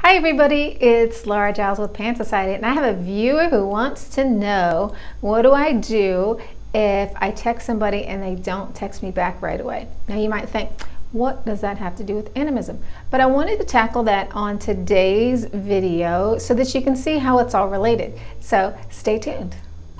Hi everybody, it's Laura Giles with Pan Society, and I have a viewer who wants to know, what do I do if I text somebody and they don't text me back right away? Now you might think, what does that have to do with animism? But I wanted to tackle that on today's video so that you can see how it's all related. So stay tuned.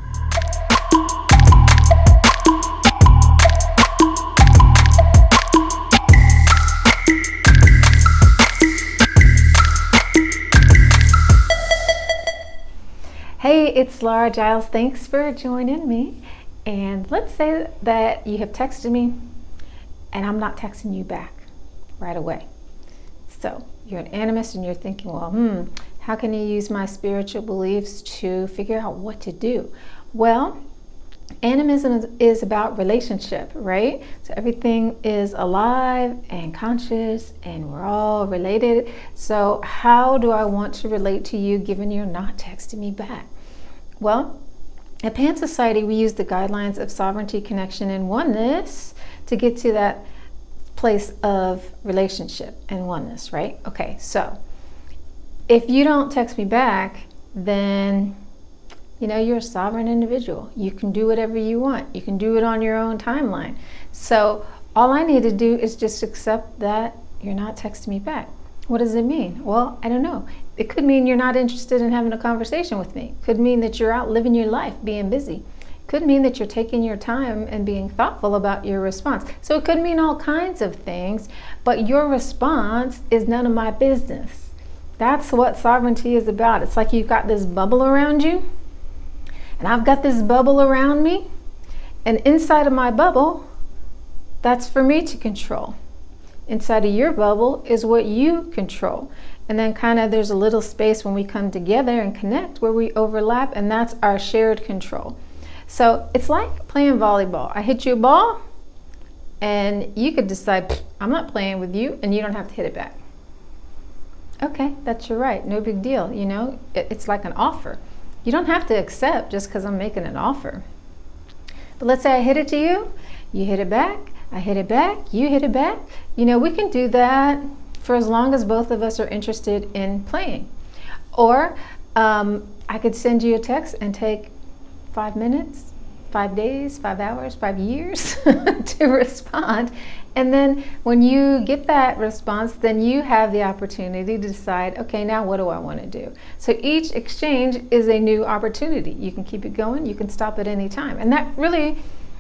Hey, it's Laura Giles. Thanks for joining me. And let's say that you have texted me and I'm not texting you back right away. So you're an animist and you're thinking, well, how can you use my spiritual beliefs to figure out what to do? Well, animism is about relationship, right? So everything is alive and conscious and we're all related. So how do I want to relate to you given you're not texting me back? Well, at Pan Society, we use the guidelines of sovereignty, connection, and oneness to get to that place of relationship and oneness, right? Okay, so if you don't text me back, then you're a sovereign individual. You can do whatever you want. You can do it on your own timeline. So all I need to do is just accept that you're not texting me back. What does it mean? Well, I don't know. It could mean you're not interested in having a conversation with me. It could mean that you're out living your life, being busy. It could mean that you're taking your time and being thoughtful about your response. So it could mean all kinds of things, but your response is none of my business. That's what sovereignty is about. It's like you've got this bubble around you, and I've got this bubble around me, and inside of my bubble, that's for me to control. Inside of your bubble is what you control. And then kind of there's a little space when we come together and connect where we overlap, and that's our shared control. So it's like playing volleyball. I hit you a ball and you could decide, I'm not playing with you, and you don't have to hit it back. Okay, that's your right, no big deal. It's like an offer. You don't have to accept just because I'm making an offer. But let's say I hit it to you, you hit it back, I hit it back, you hit it back. We can do that for as long as both of us are interested in playing. Or I could send you a text and take 5 minutes, 5 days, 5 hours, 5 years to respond. And then when you get that response, then you have the opportunity to decide, okay, now what do I want to do? So each exchange is a new opportunity. You can keep it going, you can stop at any time. And that really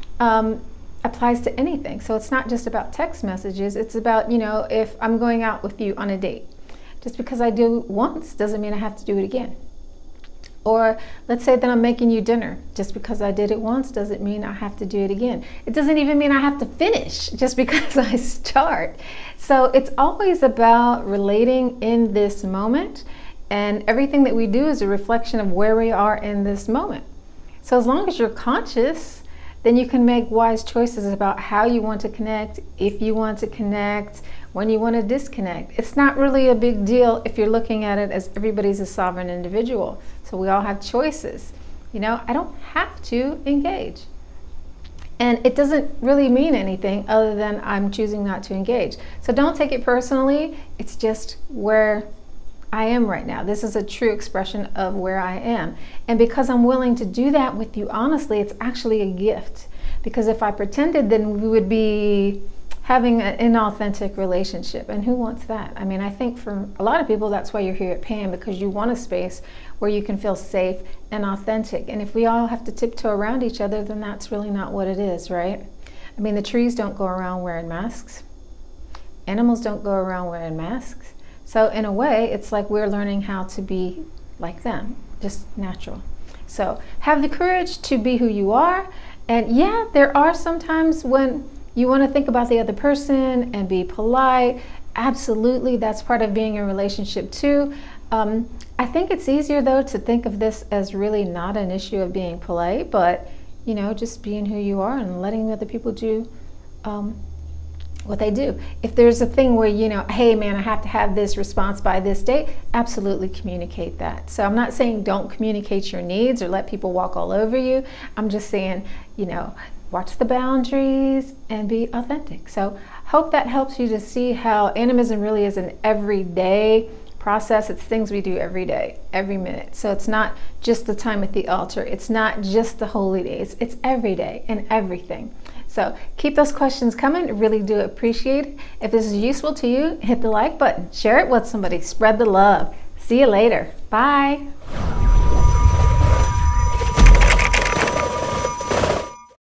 applies to anything. So it's not just about text messages. It's about, if I'm going out with you on a date, just because I do it once doesn't mean I have to do it again. Or let's say that I'm making you dinner. Just because I did it once doesn't mean I have to do it again. It doesn't even mean I have to finish just because I start. So it's always about relating in this moment, and everything that we do is a reflection of where we are in this moment. So as long as you're conscious, then you can make wise choices about how you want to connect, if you want to connect, when you want to disconnect. It's not really a big deal if you're looking at it as everybody's a sovereign individual. So we all have choices. I don't have to engage. And it doesn't really mean anything other than I'm choosing not to engage. So don't take it personally. It's just where I am right now. This is a true expression of where I am. And because I'm willing to do that with you honestly, it's actually a gift. Because if I pretended, then we would be having an inauthentic relationship. And who wants that? I mean, I think for a lot of people, that's why you're here at Pan, because you want a space where you can feel safe and authentic. And if we all have to tiptoe around each other, then that's really not what it is, right? I mean, the trees don't go around wearing masks. Animals don't go around wearing masks. So in a way, it's like we're learning how to be like them, just natural. So have the courage to be who you are. And yeah, there are some times when you want to think about the other person and be polite. Absolutely, that's part of being in a relationship too. I think it's easier though to think of this as really not an issue of being polite, but just being who you are and letting other people do what they do. If there's a thing where, hey man, I have to have this response by this date, absolutely communicate that. So I'm not saying don't communicate your needs or let people walk all over you. I'm just saying, watch the boundaries and be authentic. So hope that helps you to see how animism really is an everyday process. It's things we do every day, every minute. So it's not just the time at the altar. It's not just the holy days. It's every day and everything. So keep those questions coming. Really do appreciate it. If this is useful to you, hit the like button, share it with somebody, spread the love. See you later. Bye.